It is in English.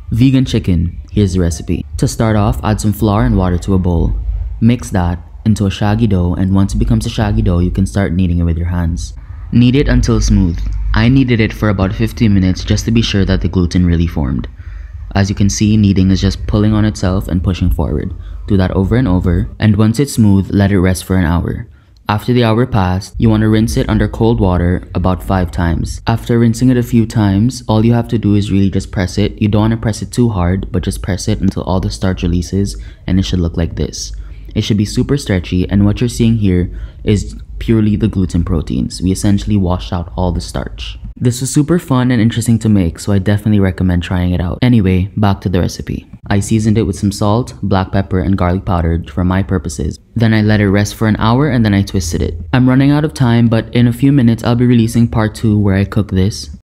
Vegan chicken. Here's the recipe. To start off, add some flour and water to a bowl. Mix that into a shaggy dough, and once it becomes a shaggy dough, you can start kneading it with your hands. Knead it until smooth. I kneaded it for about 15 minutes just to be sure that the gluten really formed. As you can see, kneading is just pulling on itself and pushing forward. Do that over and over, and once it's smooth, let it rest for an hour. After the hour passed, you want to rinse it under cold water about 5 times. After rinsing it a few times, all you have to do is really just press it. You don't want to press it too hard, but just press it until all the starch releases, and it should look like this. It should be super stretchy, and what you're seeing here is purely the gluten proteins. We essentially washed out all the starch. This was super fun and interesting to make, so I definitely recommend trying it out. Anyway, back to the recipe. I seasoned it with some salt, black pepper, and garlic powder for my purposes. Then I let it rest for an hour and then I twisted it. I'm running out of time, but in a few minutes I'll be releasing part 2 where I cook this.